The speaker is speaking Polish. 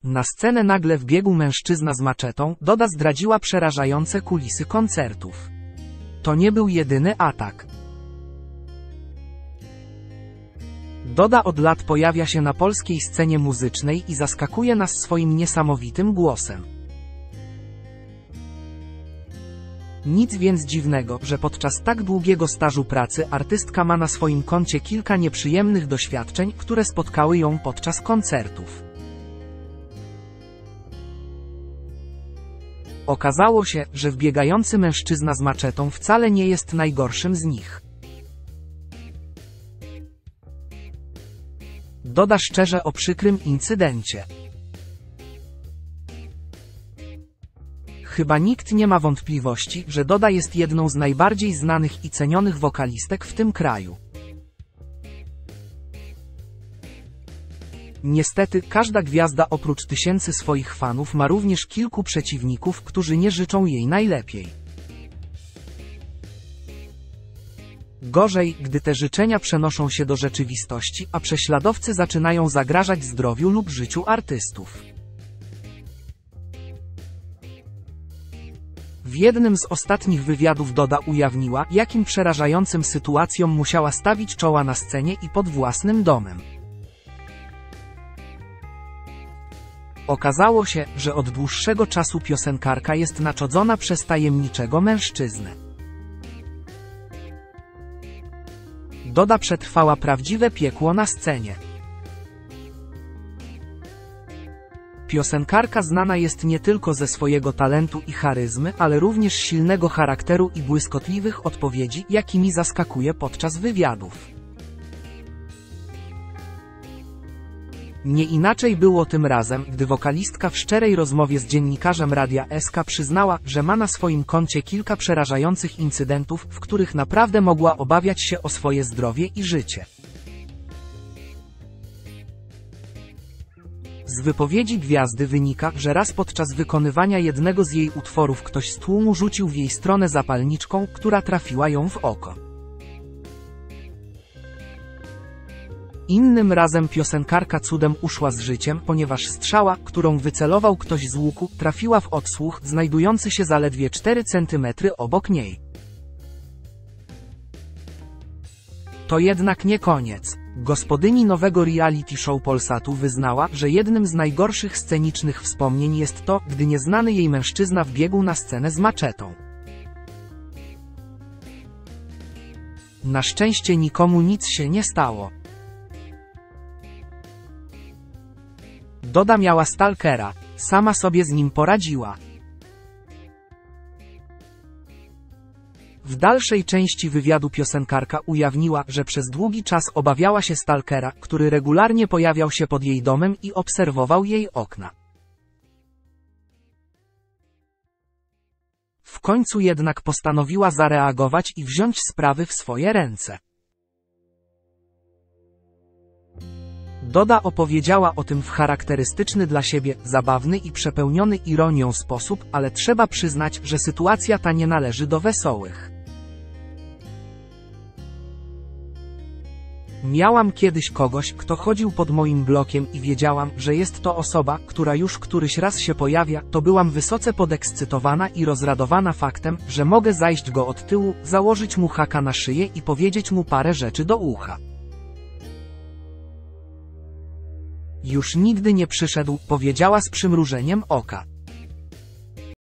Na scenę nagle wbiegł mężczyzna z maczetą. Doda zdradziła przerażające kulisy koncertów. To nie był jedyny atak. Doda od lat pojawia się na polskiej scenie muzycznej i zaskakuje nas swoim niesamowitym głosem. Nic więc dziwnego, że podczas tak długiego stażu pracy artystka ma na swoim koncie kilka nieprzyjemnych doświadczeń, które spotkały ją podczas koncertów. Okazało się, że wbiegający mężczyzna z maczetą wcale nie jest najgorszym z nich. Doda szczerze o przykrym incydencie. Chyba nikt nie ma wątpliwości, że Doda jest jedną z najbardziej znanych i cenionych wokalistek w tym kraju. Niestety, każda gwiazda oprócz tysięcy swoich fanów ma również kilku przeciwników, którzy nie życzą jej najlepiej. Gorzej, gdy te życzenia przenoszą się do rzeczywistości, a prześladowcy zaczynają zagrażać zdrowiu lub życiu artystów. W jednym z ostatnich wywiadów Doda ujawniła, jakim przerażającym sytuacjom musiała stawić czoła na scenie i pod własnym domem. Okazało się, że od dłuższego czasu piosenkarka jest naczodzona przez tajemniczego mężczyznę. Doda przetrwała prawdziwe piekło na scenie. Piosenkarka znana jest nie tylko ze swojego talentu i charyzmy, ale również silnego charakteru i błyskotliwych odpowiedzi, jakimi zaskakuje podczas wywiadów. Nie inaczej było tym razem, gdy wokalistka w szczerej rozmowie z dziennikarzem Radia SK przyznała, że ma na swoim koncie kilka przerażających incydentów, w których naprawdę mogła obawiać się o swoje zdrowie i życie. Z wypowiedzi gwiazdy wynika, że raz podczas wykonywania jednego z jej utworów ktoś z tłumu rzucił w jej stronę zapalniczką, która trafiła ją w oko. Innym razem piosenkarka cudem uszła z życiem, ponieważ strzała, którą wycelował ktoś z łuku, trafiła w odsłuch, znajdujący się zaledwie 4 cm obok niej. To jednak nie koniec. Gospodyni nowego reality show Polsatu wyznała, że jednym z najgorszych scenicznych wspomnień jest to, gdy nieznany jej mężczyzna wbiegł na scenę z maczetą. Na szczęście nikomu nic się nie stało. Doda miała stalkera, sama sobie z nim poradziła. W dalszej części wywiadu piosenkarka ujawniła, że przez długi czas obawiała się stalkera, który regularnie pojawiał się pod jej domem i obserwował jej okna. W końcu jednak postanowiła zareagować i wziąć sprawy w swoje ręce. Doda opowiedziała o tym w charakterystyczny dla siebie, zabawny i przepełniony ironią sposób, ale trzeba przyznać, że sytuacja ta nie należy do wesołych. Miałam kiedyś kogoś, kto chodził pod moim blokiem i wiedziałam, że jest to osoba, która już któryś raz się pojawia, to byłam wysoce podekscytowana i rozradowana faktem, że mogę zajść go od tyłu, założyć mu haka na szyję i powiedzieć mu parę rzeczy do ucha. Już nigdy nie przyszedł, powiedziała z przymrużeniem oka.